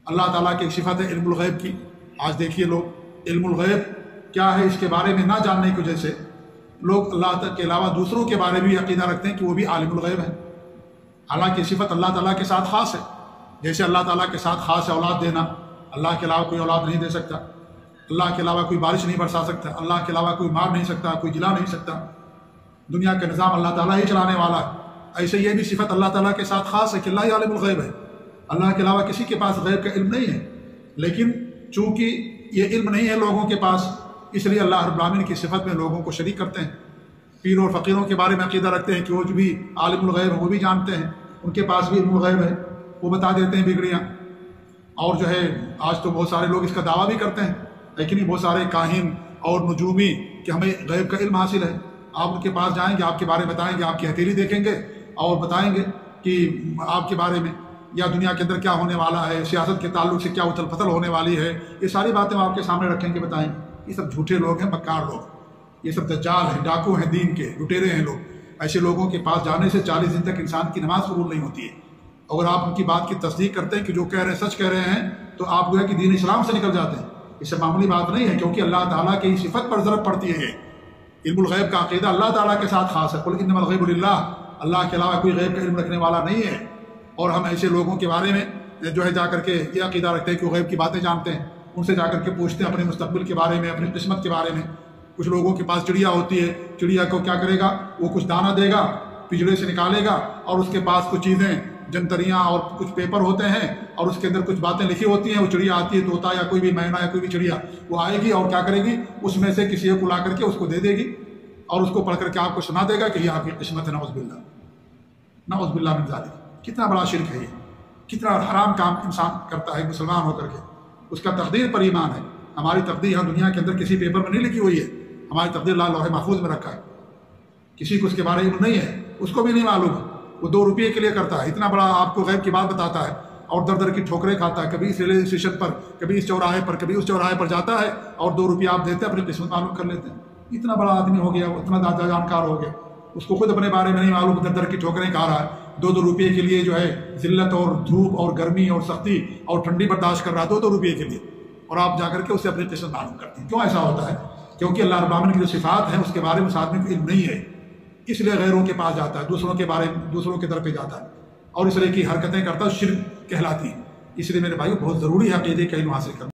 اللہ تعالیٰ کی ایک صفت ہے علم الغیب کی۔ آج دیکھیے لوگ علم الغیب کیا ہے اس کے بارے میں نہ جاننے کی وجہ سے لوگ اللہ کے علاوہ دوسروں کے بارے میں بھی عقیدہ رکھتے ہیں کہ وہ بھی عالم الغیب ہے، حالانکہ صفت اللہ تعالیٰ کے ساتھ خاص ہے۔ جیسے اللہ تعالیٰ کے ساتھ خاص ہے اولاد دینا، اللہ کے علاوہ کوئی اولاد نہیں دے سکتا، اللہ کے علاوہ کوئی بارش نہیں برسا سکتا، اللہ کے علاوہ کوئی مار نہیں سکتا، کوئی جلا نہیں سکتا، دنیا کا نظام اللہ تعالیٰ ہی چلانے والا ہے۔ ایسے یہ بھی صفت اللہ تعالیٰ کے ساتھ خاص ہے کہ اللہ ہی عالم الغیب ہے، اللہ کے علاوہ کسی کے پاس غیب کا علم نہیں ہے۔ لیکن چونکہ یہ علم نہیں ہے لوگوں کے پاس، اس لیے اللہ رب العالمین کی صفت میں لوگوں کو شریک کرتے ہیں۔ پیر اور فقیروں کے بارے میں عقیدہ رکھتے ہیں کہ وہ جو بھی عالم الغیب ہے وہ بھی جانتے ہیں، ان کے پاس بھی علم الغیب ہے، وہ بتا دیتے ہیں بگڑیاں۔ اور جو ہے آج تو بہت سارے لوگ اس کا دعویٰ بھی کرتے ہیں، لیکن یہ بہت سارے کاہن اور نجومی کہ ہمیں غیب کا علم حاصل ہے۔ آپ ان کے پاس جائیں گے، آپ کے بارے میں بتائیں گے، آپ کی ہتھیلی دیکھیں گے اور بتائیں گے کہ آپ کے بارے میں یا دنیا کے اندر کیا ہونے والا ہے، سیاست کے تعلق سے کیا اتھل پتھل ہونے والی ہے، یہ ساری باتیں وہ آپ کے سامنے رکھیں گے، بتائیں گے۔ یہ سب جھوٹے لوگ ہیں، مکار لوگ، یہ سب دجال ہیں، ڈاکو ہیں، دین کے لٹیرے ہیں لوگ۔ ایسے لوگوں کے پاس جانے سے 40 دن تک انسان کی نماز قبول نہیں ہوتی ہے۔ اگر آپ ان کی بات کی تصدیق کرتے ہیں کہ جو کہہ رہے ہیں سچ کہہ رہے ہیں، تو آپ گویا کہ دین اسلام سے نکل جاتے ہیں۔ اس سے معمولی بات نہیں ہے، کیونکہ اللہ تعالیٰ کی صفت پر ضرب پڑتی ہے۔ علم الغیب کا عقیدہ اللہ تعالیٰ کے ساتھ خاص ہے، قل انما الغیب للہ، اللہ کے علاوہ کوئی غیب کا علم رکھنے والا نہیں ہے۔ اور ہم ایسے لوگوں کے بارے میں جو ہے جا کر کے یہ عقیدہ رکھتے ہیں کہ وہ غیب کی باتیں جانتے ہیں، ان سے جا کر کے پوچھتے ہیں اپنے مستقبل کے بارے میں، اپنی قسمت کے بارے میں۔ کچھ لوگوں کے پاس چڑیا ہوتی ہے، چڑیا کو کیا کرے گا، وہ کچھ دانہ دے گا، پنجرے سے نکالے گا، اور اس کے پاس کچھ چیزیں جنتریاں اور کچھ پیپر ہوتے ہیں، اور اس کے اندر کچھ باتیں لکھی ہوتی ہیں۔ وہ چڑیا آتی ہے، طوطا یا کوئی بھی مینا یا کوئی بھی چڑیا، وہ آئے گی اور کیا کرے گی، اس میں سے کسی کو لا کر کے اس کو دے دے گی، اور اس کو پڑھ کر کے آپ کو سنا دے گا کہ یہ آپ کی قسمت ہے۔ نعوذ باللہ، نعوذ باللہ من ذالک۔ کتنا بڑا شرک ہے یہ، کتنا حرام کام انسان کرتا ہے مسلمان ہو کر کے۔ اس کا تقدیر پر ایمان ہے۔ ہماری تقدیر یہاں دنیا کے اندر کسی پیپر میں نہیں لکھی ہوئی ہے، ہماری تقدیر اللہ لوح محفوظ میں رکھا ہے۔ کسی کو اس کے بارے میں نہیں ہے، اس کو بھی نہیں معلوم ہے، وہ 2 روپئے کے لیے کرتا ہے، اتنا بڑا آپ کو غیب کی بات بتاتا ہے، اور در در کی ٹھوکریں کھاتا ہے، کبھی اس ریلوے اسٹیشن پر، کبھی اس چوراہے پر، کبھی اس چوراہے پر جاتا ہے، اور 2 روپیہ آپ دیتے ہیں، اپنی قسمت معلوم کر لیتے ہیں۔ اتنا بڑا آدمی ہو گیا، اتنا زیادہ جانکار ہو گیا، اس کو خود اپنے بارے میں نہیں معلوم، در در کی ٹھوکریں کھا رہا ہے، 2 روپئے کے لیے جو ہے ذلت اور دھوپ اور گرمی اور سختی اور ٹھنڈی برداشت کر رہا ہے 2 روپئے کے لیے، اور آپ جا کر کے اسے اپنی قسمت معلوم کرتے ہیں۔ کیوں ایسا ہوتا ہے؟ کیونکہ اللہ رب العالمین کی جو صفات ہیں اس کے بارے میں اس آدمی کو علم نہیں ہے، اس لیے غیروں کے پاس جاتا ہے، دوسروں کے بارے میں، دوسروں کے در پہ جاتا ہے، اور اس طرح کی حرکتیں کرتا ہے، شرک کہلاتی ہیں۔ اس لیے میرے بھائیو بہت ضروری ہے عقیدے کا علم حاصل کرنا۔